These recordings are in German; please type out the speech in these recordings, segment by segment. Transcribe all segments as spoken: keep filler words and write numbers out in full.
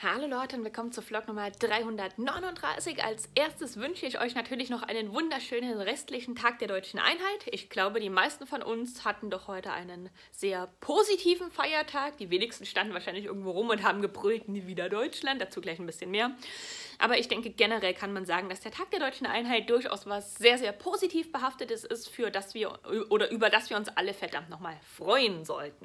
Hallo Leute und willkommen zu Vlog Nummer dreihundertneununddreißig. Als erstes wünsche ich euch natürlich noch einen wunderschönen restlichen Tag der Deutschen Einheit. Ich glaube, die meisten von uns hatten doch heute einen sehr positiven Feiertag. Die wenigsten standen wahrscheinlich irgendwo rum und haben gebrüllt, nie wieder Deutschland. Dazu gleich ein bisschen mehr. Aber ich denke, generell kann man sagen, dass der Tag der Deutschen Einheit durchaus was sehr, sehr positiv behaftetes ist, für das wir oder über das wir uns alle verdammt nochmal freuen sollten.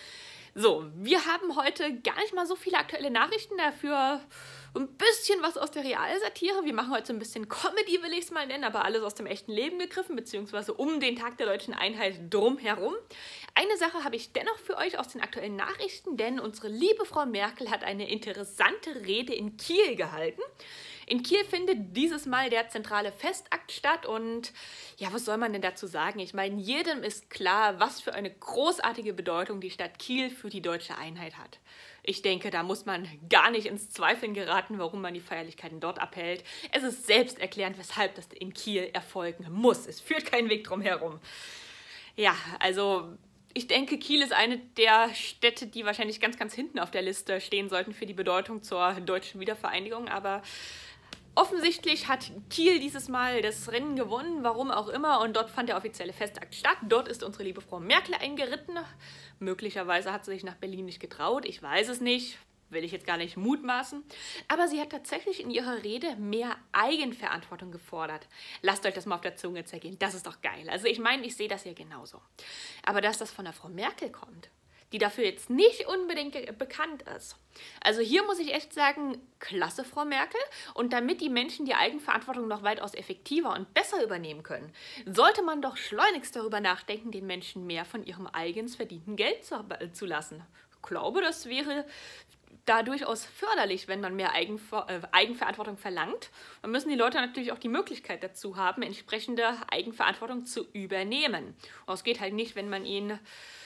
So, wir haben heute gar nicht mal so viele aktuelle Nachrichten, dafür ein bisschen was aus der Realsatire. Wir machen heute so ein bisschen Comedy, will ich es mal nennen, aber alles aus dem echten Leben gegriffen, beziehungsweise um den Tag der Deutschen Einheit drumherum. Eine Sache habe ich dennoch für euch aus den aktuellen Nachrichten, denn unsere liebe Frau Merkel hat eine interessante Rede in Kiel gehalten. In Kiel findet dieses Mal der zentrale Festakt statt und ja, was soll man denn dazu sagen? Ich meine, jedem ist klar, was für eine großartige Bedeutung die Stadt Kiel für die deutsche Einheit hat. Ich denke, da muss man gar nicht ins Zweifeln geraten, warum man die Feierlichkeiten dort abhält. Es ist selbsterklärend, weshalb das in Kiel erfolgen muss. Es führt kein Weg drum herum. Ja, also ich denke, Kiel ist eine der Städte, die wahrscheinlich ganz, ganz hinten auf der Liste stehen sollten für die Bedeutung zur deutschen Wiedervereinigung, aber offensichtlich hat Kiel dieses Mal das Rennen gewonnen, warum auch immer, und dort fand der offizielle Festakt statt. Dort ist unsere liebe Frau Merkel eingeritten. Möglicherweise hat sie sich nach Berlin nicht getraut, ich weiß es nicht, will ich jetzt gar nicht mutmaßen. Aber sie hat tatsächlich in ihrer Rede mehr Eigenverantwortung gefordert. Lasst euch das mal auf der Zunge zergehen, das ist doch geil. Also ich meine, ich sehe das ja genauso. Aber dass das von der Frau Merkel kommt, die dafür jetzt nicht unbedingt bekannt ist. Also hier muss ich echt sagen, klasse, Frau Merkel. Und damit die Menschen die Eigenverantwortung noch weitaus effektiver und besser übernehmen können, sollte man doch schleunigst darüber nachdenken, den Menschen mehr von ihrem eigens verdienten Geld zu, äh, zu lassen. Ich glaube, das wäre da durchaus förderlich, wenn man mehr Eigenver äh, Eigenverantwortung verlangt. Dann müssen die Leute natürlich auch die Möglichkeit dazu haben, entsprechende Eigenverantwortung zu übernehmen. Und es geht halt nicht, wenn man ihnen,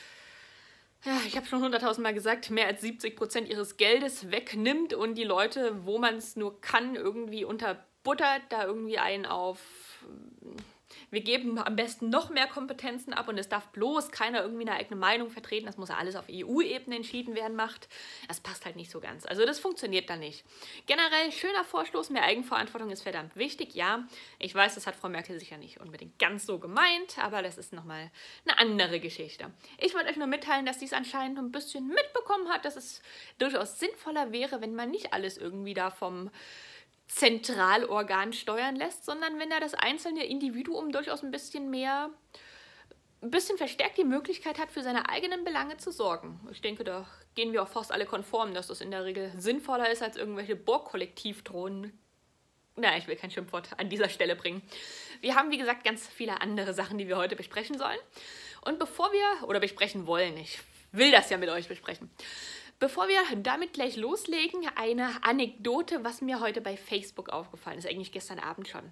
ja, ich habe schon hunderttausend Mal gesagt, mehr als siebzig Prozent ihres Geldes wegnimmt und die Leute, wo man es nur kann, irgendwie unterbuttert, da irgendwie einen auf, wir geben am besten noch mehr Kompetenzen ab und es darf bloß keiner irgendwie eine eigene Meinung vertreten, das muss ja alles auf E U-Ebene entschieden werden, macht. Das passt halt nicht so ganz. Also das funktioniert da nicht. Generell, schöner Vorstoß, mehr Eigenverantwortung ist verdammt wichtig, ja. Ich weiß, das hat Frau Merkel sicher nicht unbedingt ganz so gemeint, aber das ist nochmal eine andere Geschichte. Ich wollte euch nur mitteilen, dass dies anscheinend ein bisschen mitbekommen hat, dass es durchaus sinnvoller wäre, wenn man nicht alles irgendwie da vom Zentralorgan steuern lässt, sondern wenn da das einzelne Individuum durchaus ein bisschen mehr, ein bisschen verstärkt die Möglichkeit hat, für seine eigenen Belange zu sorgen. Ich denke, da gehen wir auch fast alle konform, dass das in der Regel sinnvoller ist, als irgendwelche Burgkollektivdrohnen. Na, ich will kein Schimpfwort an dieser Stelle bringen. Wir haben, wie gesagt, ganz viele andere Sachen, die wir heute besprechen sollen. Und bevor wir, oder besprechen wollen, ich will das ja mit euch besprechen, bevor wir damit gleich loslegen, eine Anekdote, was mir heute bei Facebook aufgefallen ist, eigentlich gestern Abend schon.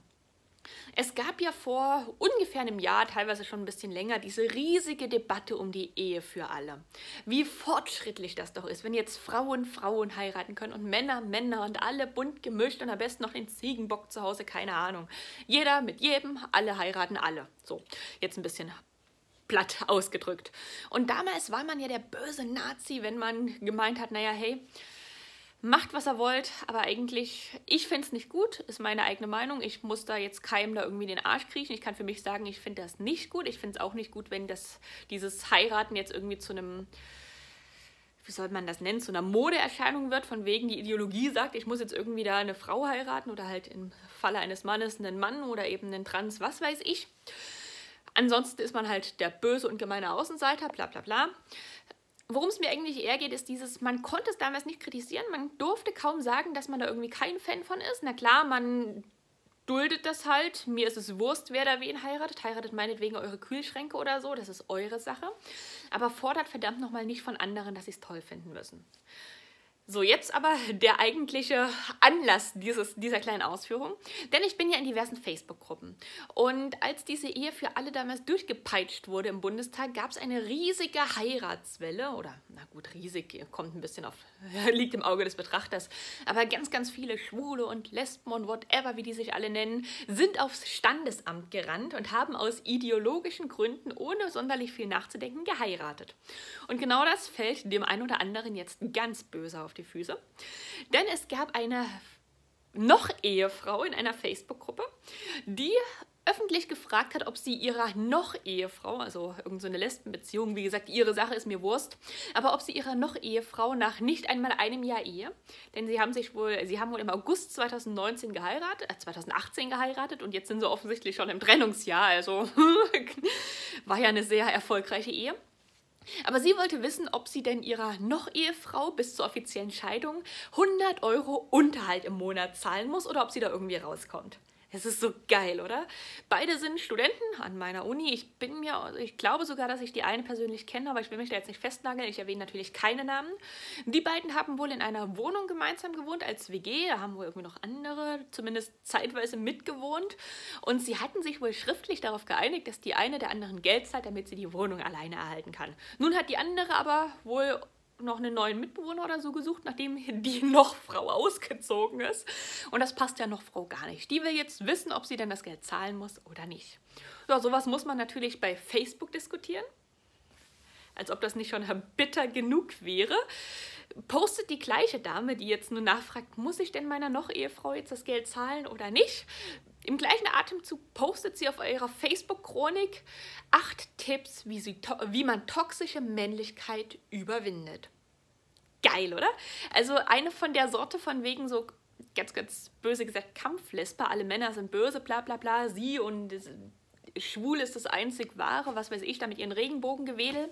Es gab ja vor ungefähr einem Jahr, teilweise schon ein bisschen länger, diese riesige Debatte um die Ehe für alle. Wie fortschrittlich das doch ist, wenn jetzt Frauen Frauen heiraten können und Männer Männer und alle bunt gemischt und am besten noch den Ziegenbock zu Hause, keine Ahnung. Jeder mit jedem, alle heiraten alle. So, jetzt ein bisschen platt ausgedrückt. Und damals war man ja der böse Nazi, wenn man gemeint hat, naja, hey, macht, was ihr wollt, aber eigentlich, ich finde es nicht gut, ist meine eigene Meinung. Ich muss da jetzt keinem da irgendwie den Arsch kriechen. Ich kann für mich sagen, ich finde das nicht gut. Ich finde es auch nicht gut, wenn das, dieses Heiraten jetzt irgendwie zu einem, wie soll man das nennen, zu einer Modeerscheinung wird, von wegen die Ideologie sagt, ich muss jetzt irgendwie da eine Frau heiraten oder halt im Falle eines Mannes einen Mann oder eben einen Trans, was weiß ich. Ansonsten ist man halt der böse und gemeine Außenseiter, bla bla bla. Worum es mir eigentlich eher geht, ist dieses, man konnte es damals nicht kritisieren, man durfte kaum sagen, dass man da irgendwie kein Fan von ist. Na klar, man duldet das halt, mir ist es Wurst, wer da wen heiratet, heiratet meinetwegen eure Kühlschränke oder so, das ist eure Sache. Aber fordert verdammt nochmal nicht von anderen, dass sie es toll finden müssen. So, jetzt aber der eigentliche Anlass dieses, dieser kleinen Ausführung. Denn ich bin ja in diversen Facebook-Gruppen. Und als diese Ehe für alle damals durchgepeitscht wurde im Bundestag, gab es eine riesige Heiratswelle. Oder, na gut, riesig, kommt ein bisschen auf, liegt im Auge des Betrachters. Aber ganz, ganz viele Schwule und Lesben und whatever, wie die sich alle nennen, sind aufs Standesamt gerannt und haben aus ideologischen Gründen, ohne sonderlich viel nachzudenken, geheiratet. Und genau das fällt dem einen oder anderen jetzt ganz böse auf die die Füße. Denn es gab eine Noch-Ehefrau in einer Facebook-Gruppe, die öffentlich gefragt hat, ob sie ihrer Noch-Ehefrau, also irgend so eine Lesbenbeziehung, wie gesagt, ihre Sache ist mir Wurst, aber ob sie ihrer Noch-Ehefrau nach nicht einmal einem Jahr Ehe, denn sie haben sich wohl, sie haben wohl im August zweitausendneunzehn geheiratet, äh, zweitausendachtzehn geheiratet und jetzt sind sie offensichtlich schon im Trennungsjahr, also war ja eine sehr erfolgreiche Ehe. Aber sie wollte wissen, ob sie denn ihrer Noch-Ehefrau bis zur offiziellen Scheidung hundert Euro Unterhalt im Monat zahlen muss oder ob sie da irgendwie rauskommt. Es ist so geil, oder? Beide sind Studenten an meiner Uni. Ich bin mir, ich glaube sogar, dass ich die eine persönlich kenne, aber ich will mich da jetzt nicht festnageln. Ich erwähne natürlich keine Namen. Die beiden haben wohl in einer Wohnung gemeinsam gewohnt als W G. Da haben wohl irgendwie noch andere, zumindest zeitweise mitgewohnt. Und sie hatten sich wohl schriftlich darauf geeinigt, dass die eine der anderen Geld zahlt, damit sie die Wohnung alleine erhalten kann. Nun hat die andere aber wohl noch einen neuen Mitbewohner oder so gesucht, nachdem die Noch-Frau ausgezogen ist. Und das passt der Noch-Frau gar nicht. Die will jetzt wissen, ob sie denn das Geld zahlen muss oder nicht. So, sowas muss man natürlich bei Facebook diskutieren. Als ob das nicht schon bitter genug wäre. Postet die gleiche Dame, die jetzt nur nachfragt, muss ich denn meiner Noch-Ehefrau jetzt das Geld zahlen oder nicht? Im gleichen Atemzug postet sie auf ihrer Facebook-Chronik acht Tipps, wie, sie wie man toxische Männlichkeit überwindet. Geil, oder? Also eine von der Sorte von wegen so, ganz, ganz böse gesagt, Kampflesper, alle Männer sind böse, bla bla bla, sie und schwul ist das einzig Wahre, was weiß ich, da mit ihren Regenbogengewedel.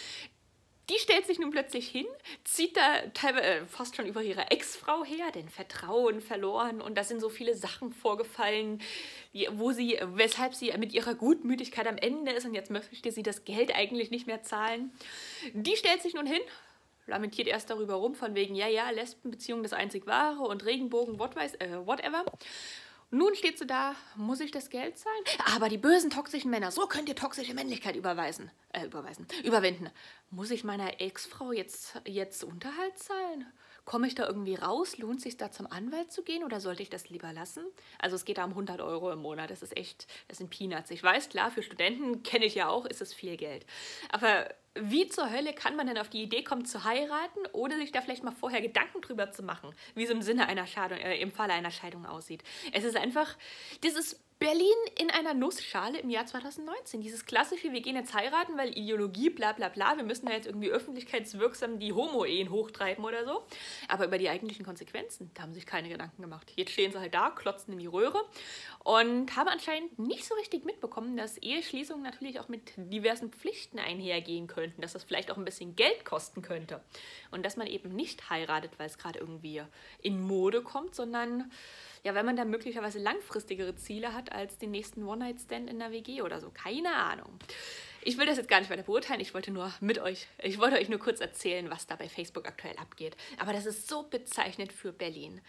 Die stellt sich nun plötzlich hin, zieht da teilweise äh, fast schon über ihre Ex-Frau her, denn Vertrauen verloren und da sind so viele Sachen vorgefallen, wo sie, weshalb sie mit ihrer Gutmütigkeit am Ende ist und jetzt möchte sie das Geld eigentlich nicht mehr zahlen. Die stellt sich nun hin, lamentiert erst darüber rum, von wegen, ja, ja, Lesbenbeziehung das einzig Wahre und Regenbogen, what weiß, äh, whatever. Nun steht sie da, muss ich das Geld zahlen? Aber die bösen, toxischen Männer, so könnt ihr toxische Männlichkeit überweisen, äh, überweisen, überwinden. Muss ich meiner Ex-Frau jetzt, jetzt Unterhalt zahlen? Komme ich da irgendwie raus? Lohnt es sich da zum Anwalt zu gehen oder sollte ich das lieber lassen? Also es geht da um hundert Euro im Monat, das ist echt, das sind Peanuts. Ich weiß, klar, für Studenten, kenne ich ja auch, ist es viel Geld. Aber wie zur Hölle kann man denn auf die Idee kommen zu heiraten, ohne sich da vielleicht mal vorher Gedanken drüber zu machen, wie es im Sinne einer Scheidung, äh, im Falle einer Scheidung aussieht? Es ist einfach, das ist Berlin in einer Nussschale im Jahr zweitausendneunzehn. Dieses klassische, wir gehen jetzt heiraten, weil Ideologie, bla bla bla, wir müssen ja jetzt irgendwie öffentlichkeitswirksam die Homo-Ehen hochtreiben oder so. Aber über die eigentlichen Konsequenzen, da haben sich keine Gedanken gemacht. Jetzt stehen sie halt da, klotzen in die Röhre und haben anscheinend nicht so richtig mitbekommen, dass Eheschließungen natürlich auch mit diversen Pflichten einhergehen könnten, dass das vielleicht auch ein bisschen Geld kosten könnte. Und dass man eben nicht heiratet, weil es gerade irgendwie in Mode kommt, sondern ja, wenn man dann möglicherweise langfristigere Ziele hat als den nächsten One-Night-Stand in der W G oder so. Keine Ahnung. Ich will das jetzt gar nicht weiter beurteilen. Ich wollte nur mit euch, ich wollte euch nur kurz erzählen, was da bei Facebook aktuell abgeht. Aber das ist so bezeichnend für Berlin.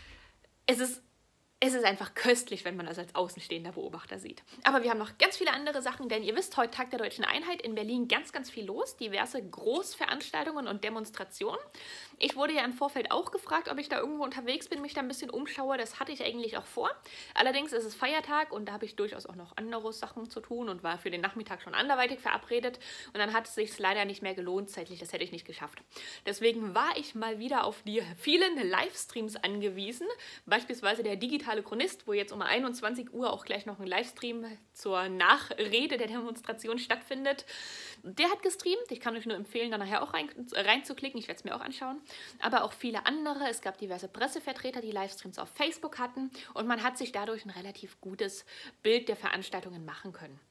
Es ist Es ist einfach köstlich, wenn man das als außenstehender Beobachter sieht. Aber wir haben noch ganz viele andere Sachen, denn ihr wisst, heute Tag der Deutschen Einheit, in Berlin ganz, ganz viel los. Diverse Großveranstaltungen und Demonstrationen. Ich wurde ja im Vorfeld auch gefragt, ob ich da irgendwo unterwegs bin, mich da ein bisschen umschaue. Das hatte ich eigentlich auch vor. Allerdings ist es Feiertag und da habe ich durchaus auch noch andere Sachen zu tun und war für den Nachmittag schon anderweitig verabredet. Und dann hat es sich leider nicht mehr gelohnt, zeitlich, das hätte ich nicht geschafft. Deswegen war ich mal wieder auf die vielen Livestreams angewiesen. Beispielsweise der digitale Chronist, wo jetzt um einundzwanzig Uhr auch gleich noch ein Livestream zur Nachrede der Demonstration stattfindet. Der hat gestreamt. Ich kann euch nur empfehlen, da nachher auch rein, reinzuklicken. Ich werde es mir auch anschauen. Aber auch viele andere. Es gab diverse Pressevertreter, die Livestreams auf Facebook hatten. Und man hat sich dadurch ein relativ gutes Bild der Veranstaltungen machen können.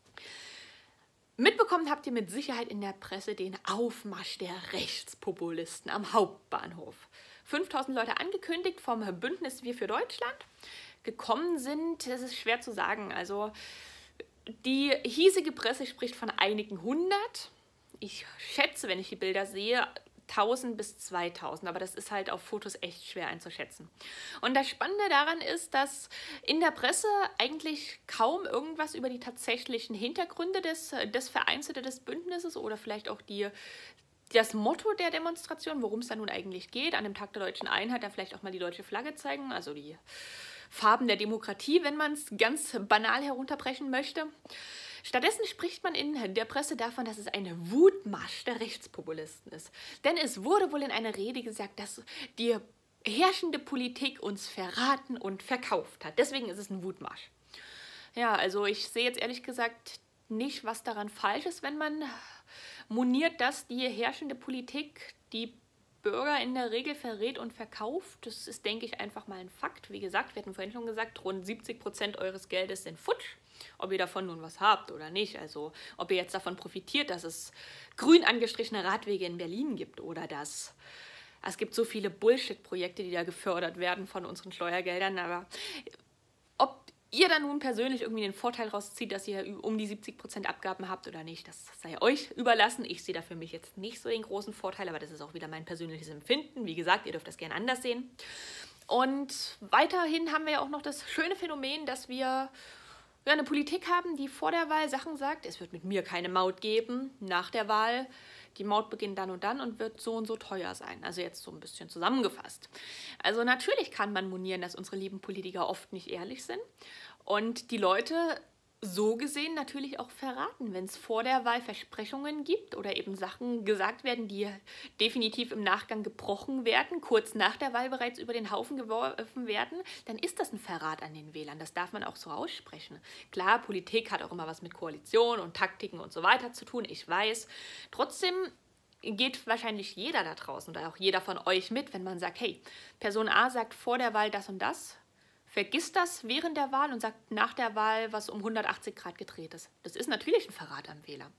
Mitbekommen habt ihr mit Sicherheit in der Presse den Aufmarsch der Rechtspopulisten am Hauptbahnhof. fünftausend Leute angekündigt vom Bündnis Wir für Deutschland. Gekommen sind, das ist schwer zu sagen, also die hiesige Presse spricht von einigen hundert. Ich schätze, wenn ich die Bilder sehe, tausend bis zweitausend, aber das ist halt auf Fotos echt schwer einzuschätzen. Und das Spannende daran ist, dass in der Presse eigentlich kaum irgendwas über die tatsächlichen Hintergründe des, des Vereins oder des Bündnisses oder vielleicht auch die das Motto der Demonstration, worum es da nun eigentlich geht, an dem Tag der Deutschen Einheit, dann vielleicht auch mal die deutsche Flagge zeigen, also die Farben der Demokratie, wenn man es ganz banal herunterbrechen möchte, Stattdessen spricht man in der Presse davon, dass es ein Wutmarsch der Rechtspopulisten ist. Denn es wurde wohl in einer Rede gesagt, dass die herrschende Politik uns verraten und verkauft hat. Deswegen ist es ein Wutmarsch. Ja, also ich sehe jetzt ehrlich gesagt nicht, was daran falsch ist, wenn man moniert, dass die herrschende Politik die Bürger in der Regel verrät und verkauft. Das ist, denke ich, einfach mal ein Fakt. Wie gesagt, wir hatten vorhin schon gesagt, rund siebzig Prozent eures Geldes sind futsch. Ob ihr davon nun was habt oder nicht. Also ob ihr jetzt davon profitiert, dass es grün angestrichene Radwege in Berlin gibt oder dass es gibt so viele Bullshit-Projekte, die da gefördert werden von unseren Steuergeldern. Aber ob ihr da nun persönlich irgendwie den Vorteil rauszieht, dass ihr um die siebzig Prozent Abgaben habt oder nicht, das sei euch überlassen. Ich sehe da für mich jetzt nicht so den großen Vorteil, aber das ist auch wieder mein persönliches Empfinden. Wie gesagt, ihr dürft das gerne anders sehen. Und weiterhin haben wir ja auch noch das schöne Phänomen, dass wir ja, eine Politik haben, die vor der Wahl Sachen sagt, es wird mit mir keine Maut geben, nach der Wahl, die Maut beginnt dann und dann und wird so und so teuer sein. Also jetzt so ein bisschen zusammengefasst. Also natürlich kann man monieren, dass unsere lieben Politiker oft nicht ehrlich sind und die Leute so gesehen natürlich auch verraten, wenn es vor der Wahl Versprechungen gibt oder eben Sachen gesagt werden, die definitiv im Nachgang gebrochen werden, kurz nach der Wahl bereits über den Haufen geworfen werden, dann ist das ein Verrat an den Wählern. Das darf man auch so aussprechen. Klar, Politik hat auch immer was mit Koalition und Taktiken und so weiter zu tun, ich weiß. Trotzdem geht wahrscheinlich jeder da draußen oder auch jeder von euch mit, wenn man sagt, hey, Person A sagt vor der Wahl das und das, vergisst das während der Wahl und sagt nach der Wahl, was um hundertachtzig Grad gedreht ist. Das ist natürlich ein Verrat am Wähler.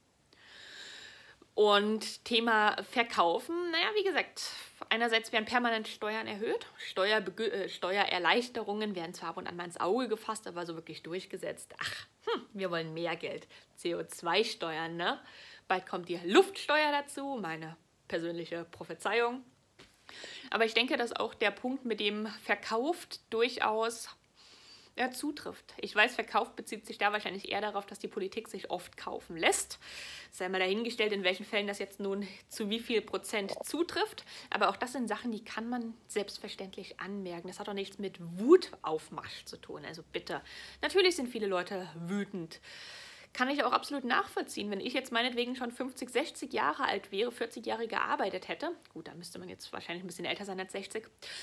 Und Thema Verkaufen, naja, wie gesagt, einerseits werden permanent Steuern erhöht, Steuerbegü äh, Steuererleichterungen werden zwar ab und an mal ins Auge gefasst, aber so wirklich durchgesetzt. Ach, hm, wir wollen mehr Geld. C O zwei Steuern, ne? Bald kommt die Luftsteuer dazu, meine persönliche Prophezeiung. Aber ich denke, dass auch der Punkt mit dem verkauft durchaus ja, zutrifft. Ich weiß, verkauft bezieht sich da wahrscheinlich eher darauf, dass die Politik sich oft kaufen lässt. Sei mal dahingestellt, in welchen Fällen das jetzt nun zu wie viel Prozent zutrifft. Aber auch das sind Sachen, die kann man selbstverständlich anmerken. Das hat auch nichts mit Wutaufmarsch zu tun. Also bitte, natürlich sind viele Leute wütend. Kann ich auch absolut nachvollziehen. Wenn ich jetzt meinetwegen schon fünfzig, sechzig Jahre alt wäre, vierzig Jahre gearbeitet hätte, gut, da müsste man jetzt wahrscheinlich ein bisschen älter sein als sechzig,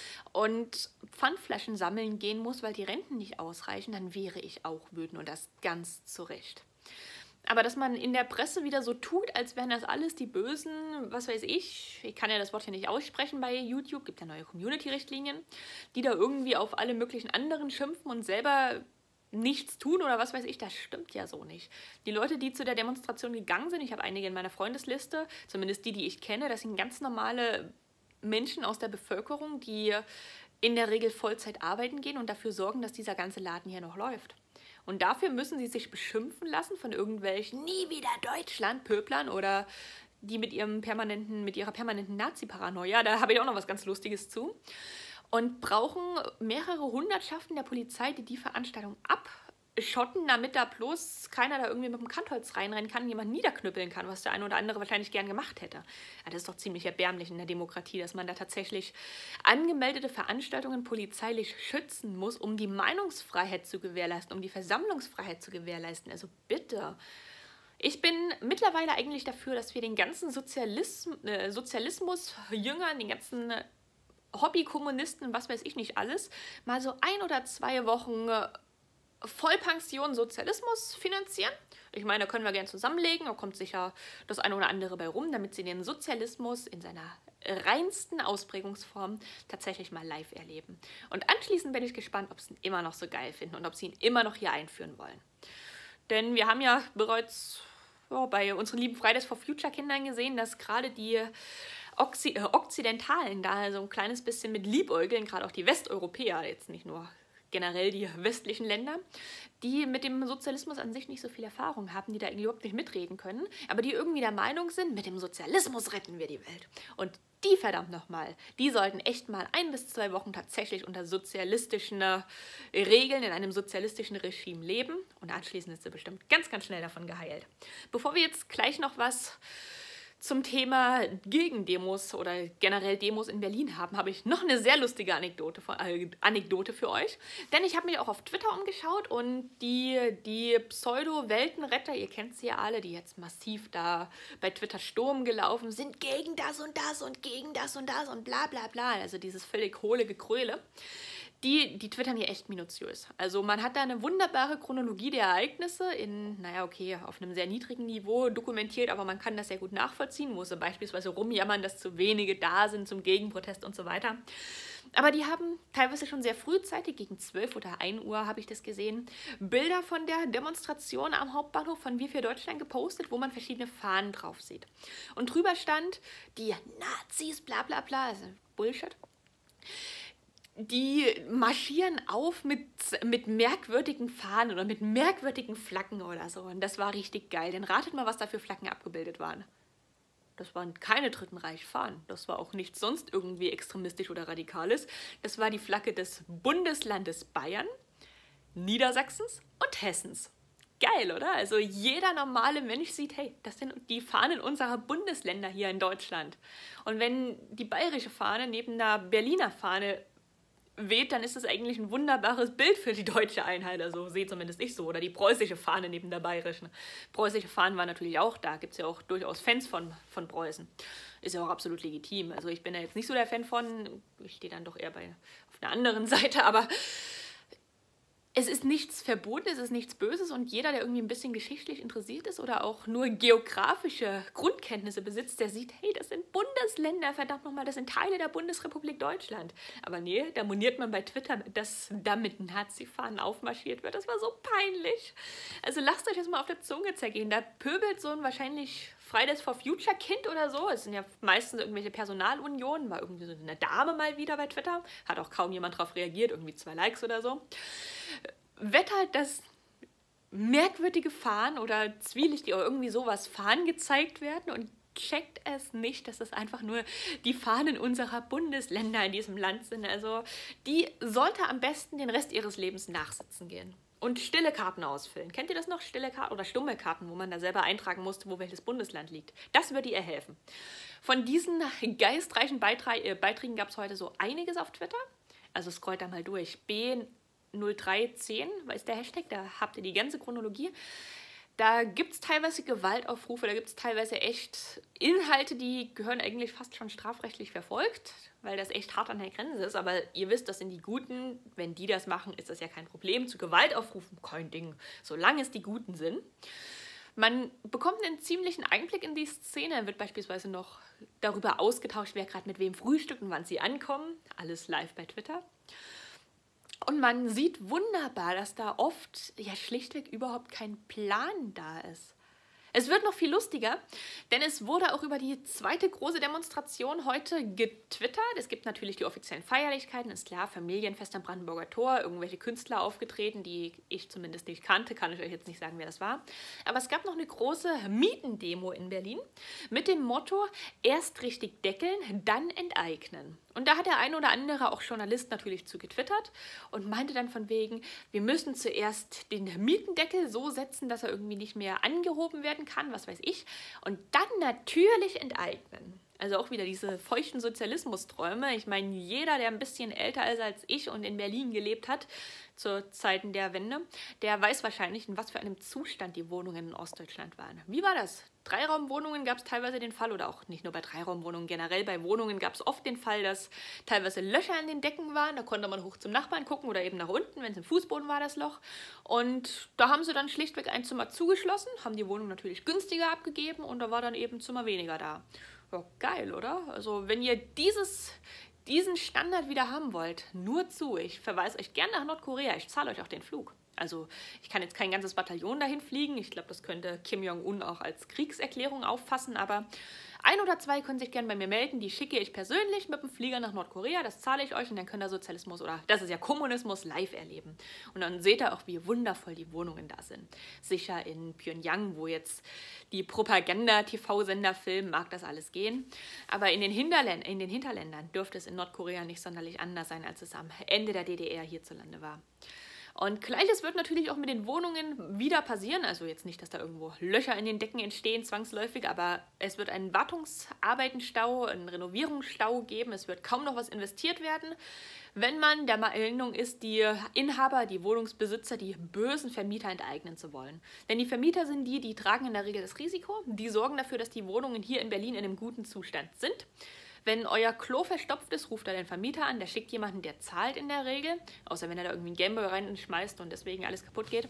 und Pfandflaschen sammeln gehen muss, weil die Renten nicht ausreichen, dann wäre ich auch wütend und das ganz zu Recht. Aber dass man in der Presse wieder so tut, als wären das alles die Bösen, was weiß ich, ich kann ja das Wort hier nicht aussprechen bei YouTube, gibt ja neue Community-Richtlinien, die da irgendwie auf alle möglichen anderen schimpfen und selber nichts tun oder was weiß ich, das stimmt ja so nicht. Die Leute, die zu der Demonstration gegangen sind, ich habe einige in meiner Freundesliste, zumindest die, die ich kenne, das sind ganz normale Menschen aus der Bevölkerung, die in der Regel Vollzeit arbeiten gehen und dafür sorgen, dass dieser ganze Laden hier noch läuft. Und dafür müssen sie sich beschimpfen lassen von irgendwelchen nie wieder Deutschland Pöblern oder die mit ihrem permanenten, mit ihrer permanenten Nazi-Paranoia, da habe ich auch noch was ganz Lustiges zu. Und brauchen mehrere Hundertschaften der Polizei, die die Veranstaltung abschotten, damit da bloß keiner da irgendwie mit dem Kantholz reinrennen kann, jemand niederknüppeln kann, was der eine oder andere wahrscheinlich gern gemacht hätte. Ja, das ist doch ziemlich erbärmlich in der Demokratie, dass man da tatsächlich angemeldete Veranstaltungen polizeilich schützen muss, um die Meinungsfreiheit zu gewährleisten, um die Versammlungsfreiheit zu gewährleisten. Also bitte. Ich bin mittlerweile eigentlich dafür, dass wir den ganzen Sozialism, äh, Sozialismus-Jüngern, den ganzen Hobbykommunisten, was weiß ich nicht alles, mal so ein oder zwei Wochen Vollpension Sozialismus finanzieren. Ich meine, da können wir gerne zusammenlegen, da kommt sicher das eine oder andere bei rum, damit sie den Sozialismus in seiner reinsten Ausprägungsform tatsächlich mal live erleben. Und anschließend bin ich gespannt, ob sie ihn immer noch so geil finden und ob sie ihn immer noch hier einführen wollen. Denn wir haben ja bereits oh, bei unseren lieben Fridays for Future Kindern gesehen, dass gerade die Occi äh, Okzidentalen da so ein kleines bisschen mit liebäugeln, gerade auch die Westeuropäer, jetzt nicht nur generell die westlichen Länder, die mit dem Sozialismus an sich nicht so viel Erfahrung haben, die da überhaupt nicht mitreden können, aber die irgendwie der Meinung sind, mit dem Sozialismus retten wir die Welt. Und die verdammt nochmal, die sollten echt mal ein bis zwei Wochen tatsächlich unter sozialistischen Regeln in einem sozialistischen Regime leben und anschließend ist sie bestimmt ganz, ganz schnell davon geheilt. Bevor wir jetzt gleich noch was zum Thema Gegendemos oder generell Demos in Berlin haben, habe ich noch eine sehr lustige Anekdote, äh, Anekdote für euch. Denn ich habe mich auch auf Twitter umgeschaut und die, die Pseudo-Weltenretter, ihr kennt sie ja alle, die jetzt massiv da bei Twitter Sturm gelaufen sind, gegen das und das und gegen das und das und bla bla bla, also dieses völlig hohle Gekröle. Die, die twittern hier echt minutiös. Also man hat da eine wunderbare Chronologie der Ereignisse in, naja, okay, auf einem sehr niedrigen Niveau dokumentiert, aber man kann das sehr gut nachvollziehen, wo sie beispielsweise rumjammern, dass zu wenige da sind zum Gegenprotest und so weiter. Aber die haben teilweise schon sehr frühzeitig, gegen zwölf oder ein Uhr habe ich das gesehen, Bilder von der Demonstration am Hauptbahnhof von Wir für Deutschland gepostet, wo man verschiedene Fahnen drauf sieht. Und drüber stand, die Nazis, bla bla bla, also Bullshit. Die marschieren auf mit, mit merkwürdigen Fahnen oder mit merkwürdigen Flaggen oder so. Und das war richtig geil. Denn ratet mal, was da für Flaggen abgebildet waren. Das waren keine Dritten Reich-Fahnen. Das war auch nichts sonst irgendwie extremistisch oder radikales. Das war die Flagge des Bundeslandes Bayern, Niedersachsens und Hessens. Geil, oder? Also jeder normale Mensch sieht, hey, das sind die Fahnen unserer Bundesländer hier in Deutschland. Und wenn die bayerische Fahne neben der Berliner Fahne weht, dann ist das eigentlich ein wunderbares Bild für die deutsche Einheit, also sehe zumindest ich so, oder die preußische Fahne neben der bayerischen. Preußische Fahnen war natürlich auch da, gibt es ja auch durchaus Fans von, von Preußen. Ist ja auch absolut legitim, also ich bin da jetzt nicht so der Fan von, ich stehe dann doch eher bei, auf einer anderen Seite, aber es ist nichts Verbotenes, es ist nichts Böses und jeder, der irgendwie ein bisschen geschichtlich interessiert ist oder auch nur geografische Grundkenntnisse besitzt, der sieht, hey, das sind Bundesländer, verdammt nochmal, das sind Teile der Bundesrepublik Deutschland. Aber nee, da moniert man bei Twitter, dass da mit Nazi-Fahnen aufmarschiert wird. Das war so peinlich. Also lasst euch das mal auf der Zunge zergehen. Da pöbelt so ein wahrscheinlich Fridays for Future Kind oder so. Es sind ja meistens irgendwelche Personalunionen, war irgendwie so eine Dame mal wieder bei Twitter. Hat auch kaum jemand drauf reagiert, irgendwie zwei Likes oder so. Wettert, dass merkwürdige Fahnen oder zwielichtige oder irgendwie sowas Fahnen gezeigt werden und checkt es nicht, dass das einfach nur die Fahnen unserer Bundesländer in diesem Land sind. Also die sollte am besten den Rest ihres Lebens nachsitzen gehen. Und stille Karten ausfüllen. Kennt ihr das noch? Stille Karten oder stumme Karten, wo man da selber eintragen musste, wo welches Bundesland liegt. Das würde ihr helfen. Von diesen geistreichen Beiträgen gab es heute so einiges auf Twitter. Also scrollt da mal durch. B null drei zehn, weil ist der Hashtag, da habt ihr die ganze Chronologie. Da gibt es teilweise Gewaltaufrufe, da gibt es teilweise echt Inhalte, die gehören eigentlich fast schon strafrechtlich verfolgt, weil das echt hart an der Grenze ist. Aber ihr wisst, das sind die Guten. Wenn die das machen, ist das ja kein Problem. Zu Gewaltaufrufen kein Ding, solange es die Guten sind. Man bekommt einen ziemlichen Einblick in die Szene, wird beispielsweise noch darüber ausgetauscht, wer gerade mit wem frühstückt und wann sie ankommen. Alles live bei Twitter. Und man sieht wunderbar, dass da oft ja schlichtweg überhaupt kein Plan da ist. Es wird noch viel lustiger, denn es wurde auch über die zweite große Demonstration heute getwittert. Es gibt natürlich die offiziellen Feierlichkeiten, ist klar, Familienfest am Brandenburger Tor, irgendwelche Künstler aufgetreten, die ich zumindest nicht kannte, kann ich euch jetzt nicht sagen, wer das war. Aber es gab noch eine große Mietendemo in Berlin mit dem Motto, erst richtig deckeln, dann enteignen. Und da hat der ein oder andere, auch Journalist, natürlich zu getwittert und meinte dann von wegen, wir müssen zuerst den Mietendeckel so setzen, dass er irgendwie nicht mehr angehoben werden kann, was weiß ich, und dann natürlich enteignen. Also auch wieder diese feuchten Sozialismusträume. Ich meine, jeder, der ein bisschen älter ist als ich und in Berlin gelebt hat, zu Zeiten der Wende, der weiß wahrscheinlich, in was für einem Zustand die Wohnungen in Ostdeutschland waren. Wie war das? Dreiraumwohnungen gab es teilweise den Fall, oder auch nicht nur bei Dreiraumwohnungen, generell bei Wohnungen gab es oft den Fall, dass teilweise Löcher in den Decken waren. Da konnte man hoch zum Nachbarn gucken oder eben nach unten, wenn es im Fußboden war, das Loch. Und da haben sie dann schlichtweg ein Zimmer zugeschlossen, haben die Wohnung natürlich günstiger abgegeben und da war dann eben ein Zimmer weniger da. Ja, geil, oder? Also wenn ihr dieses, diesen Standard wieder haben wollt, nur zu. Ich verweise euch gerne nach Nordkorea. Ich zahle euch auch den Flug. Also ich kann jetzt kein ganzes Bataillon dahin fliegen. Ich glaube, das könnte Kim Jong-un auch als Kriegserklärung auffassen. Aber ein oder zwei können sich gerne bei mir melden. Die schicke ich persönlich mit dem Flieger nach Nordkorea. Das zahle ich euch und dann könnt ihr Sozialismus oder das ist ja Kommunismus live erleben. Und dann seht ihr auch, wie wundervoll die Wohnungen da sind. Sicher in Pyongyang, wo jetzt die Propaganda-T V-Sender filmen, mag das alles gehen. Aber in den, Hinterlän in den Hinterländern dürfte es in Nordkorea nicht sonderlich anders sein, als es am Ende der D D R hierzulande war. Und Gleiches wird natürlich auch mit den Wohnungen wieder passieren. Also jetzt nicht, dass da irgendwo Löcher in den Decken entstehen, zwangsläufig, aber es wird einen Wartungsarbeitenstau, einen Renovierungsstau geben. Es wird kaum noch was investiert werden, wenn man der Meinung ist, die Inhaber, die Wohnungsbesitzer, die bösen Vermieter enteignen zu wollen. Denn die Vermieter sind die, die tragen in der Regel das Risiko. Die sorgen dafür, dass die Wohnungen hier in Berlin in einem guten Zustand sind. Wenn euer Klo verstopft ist, ruft er den Vermieter an, der schickt jemanden, der zahlt in der Regel. Außer wenn er da irgendwie einen Gameboy reinschmeißt und deswegen alles kaputt geht.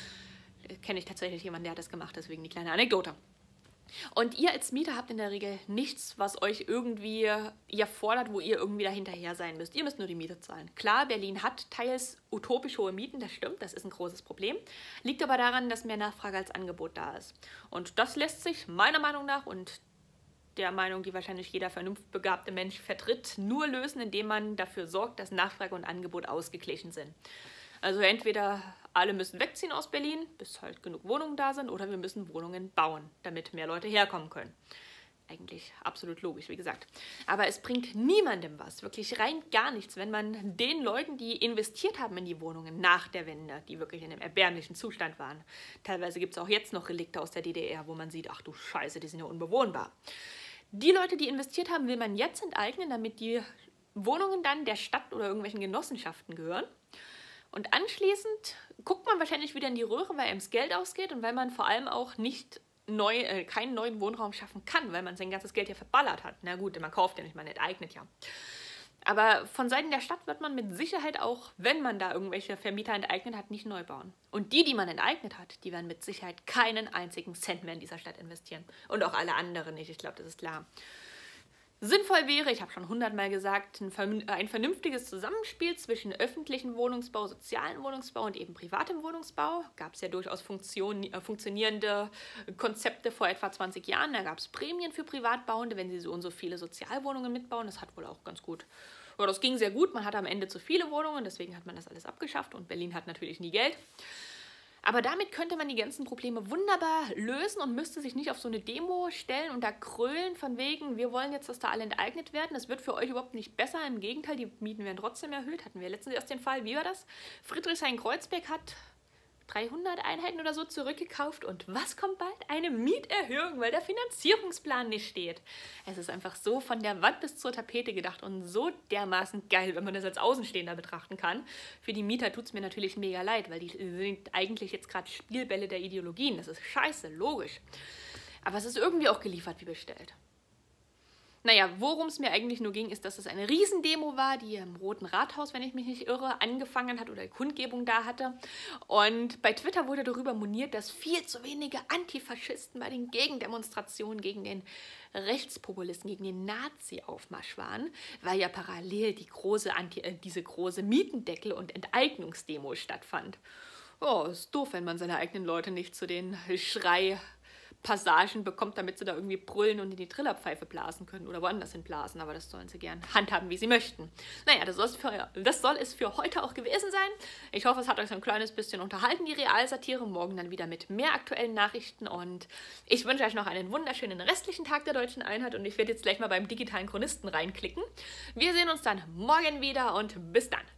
Kenne ich tatsächlich jemanden, der hat das gemacht, deswegen die kleine Anekdote. Und ihr als Mieter habt in der Regel nichts, was euch irgendwie ihr fordert, wo ihr irgendwie dahinterher sein müsst. Ihr müsst nur die Miete zahlen. Klar, Berlin hat teils utopisch hohe Mieten, das stimmt, das ist ein großes Problem. Liegt aber daran, dass mehr Nachfrage als Angebot da ist. Und das lässt sich meiner Meinung nach und der Meinung, die wahrscheinlich jeder vernunftbegabte Mensch vertritt, nur lösen, indem man dafür sorgt, dass Nachfrage und Angebot ausgeglichen sind. Also entweder alle müssen wegziehen aus Berlin, bis halt genug Wohnungen da sind, oder wir müssen Wohnungen bauen, damit mehr Leute herkommen können. Eigentlich absolut logisch, wie gesagt. Aber es bringt niemandem was, wirklich rein gar nichts, wenn man den Leuten, die investiert haben in die Wohnungen nach der Wende, die wirklich in einem erbärmlichen Zustand waren. Teilweise gibt es auch jetzt noch Relikte aus der D D R, wo man sieht, ach du Scheiße, die sind ja unbewohnbar. Die Leute, die investiert haben, will man jetzt enteignen, damit die Wohnungen dann der Stadt oder irgendwelchen Genossenschaften gehören. Und anschließend guckt man wahrscheinlich wieder in die Röhre, weil einem das Geld ausgeht und weil man vor allem auch nicht neu, äh, keinen neuen Wohnraum schaffen kann, weil man sein ganzes Geld ja verballert hat. Na gut, man kauft ja nicht, man enteignet ja. Aber von Seiten der Stadt wird man mit Sicherheit auch, wenn man da irgendwelche Vermieter enteignet hat, nicht neu bauen. Und die, die man enteignet hat, die werden mit Sicherheit keinen einzigen Cent mehr in dieser Stadt investieren. Und auch alle anderen nicht, ich glaube, das ist klar. Sinnvoll wäre, ich habe schon hundertmal gesagt, ein, ein vernünftiges Zusammenspiel zwischen öffentlichem Wohnungsbau, sozialem Wohnungsbau und eben privatem Wohnungsbau. Gab es ja durchaus Funktion, äh, funktionierende Konzepte vor etwa zwanzig Jahren. Da gab es Prämien für Privatbauende, wenn sie so und so viele Sozialwohnungen mitbauen. Das hat wohl auch ganz gut, oder das ging sehr gut. Man hatte am Ende zu viele Wohnungen, deswegen hat man das alles abgeschafft und Berlin hat natürlich nie Geld. Aber damit könnte man die ganzen Probleme wunderbar lösen und müsste sich nicht auf so eine Demo stellen und da krölen von wegen, wir wollen jetzt, dass da alle enteignet werden. Das wird für euch überhaupt nicht besser. Im Gegenteil, die Mieten werden trotzdem erhöht. Hatten wir letztens erst den Fall, wie war das? Friedrichshain-Kreuzberg hat dreihundert Einheiten oder so zurückgekauft und was kommt bald? Eine Mieterhöhung, weil der Finanzierungsplan nicht steht. Es ist einfach so von der Wand bis zur Tapete gedacht und so dermaßen geil, wenn man das als Außenstehender betrachten kann. Für die Mieter tut es mir natürlich mega leid, weil die sind eigentlich jetzt gerade Spielbälle der Ideologien. Das ist scheiße, logisch. Aber es ist irgendwie auch geliefert wie bestellt. Naja, worum es mir eigentlich nur ging, ist, dass es eine Riesendemo war, die im Roten Rathaus, wenn ich mich nicht irre, angefangen hat oder die Kundgebung da hatte. Und bei Twitter wurde darüber moniert, dass viel zu wenige Antifaschisten bei den Gegendemonstrationen gegen den Rechtspopulisten, gegen den Nazi-Aufmarsch waren, weil ja parallel die große Anti äh, diese große Mietendeckel- und Enteignungsdemo stattfand. Oh, ist doof, wenn man seine eigenen Leute nicht zu den Schrei Passagen bekommt, damit sie da irgendwie brüllen und in die Trillerpfeife blasen können oder woanders hin blasen, aber das sollen sie gern handhaben, wie sie möchten. Naja, das soll es für, das soll es für heute auch gewesen sein. Ich hoffe, es hat euch so ein kleines bisschen unterhalten, die Realsatire. Morgen dann wieder mit mehr aktuellen Nachrichten und ich wünsche euch noch einen wunderschönen restlichen Tag der Deutschen Einheit und ich werde jetzt gleich mal beim digitalen Chronisten reinklicken. Wir sehen uns dann morgen wieder und bis dann.